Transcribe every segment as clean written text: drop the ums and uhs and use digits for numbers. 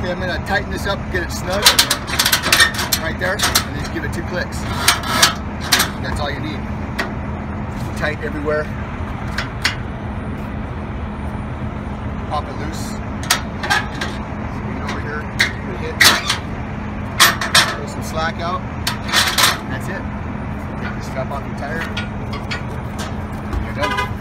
Okay, I'm gonna tighten this up, get it snug right there, and then just give it 2 clicks. That's all you need. Tight everywhere. Pop it loose. Swing it over here. Good hit. Throw some slack out. And that's it. Take the strap off your tire. You're done.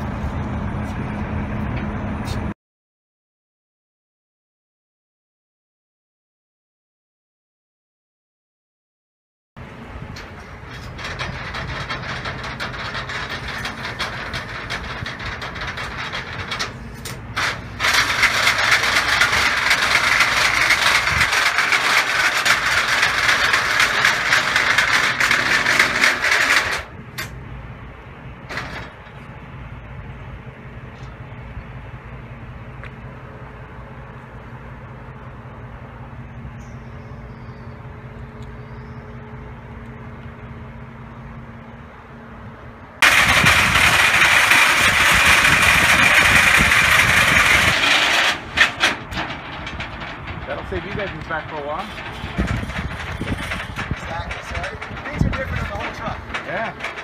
That'll save you guys back for a while. Exactly, so things are different on the whole truck. Yeah.